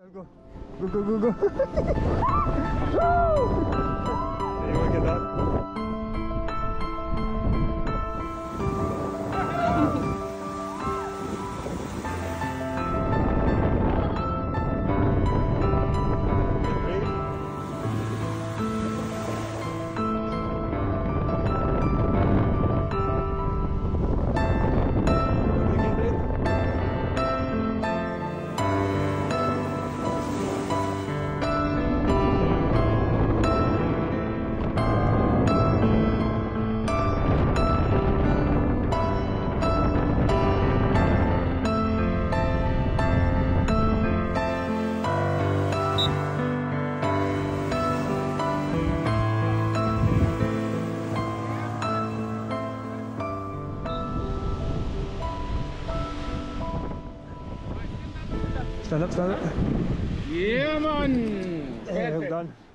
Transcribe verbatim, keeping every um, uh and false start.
Let's go. Go, go, go, go. Anyone get that? Stand up, stand up. Yeah, man. Yeah, well done.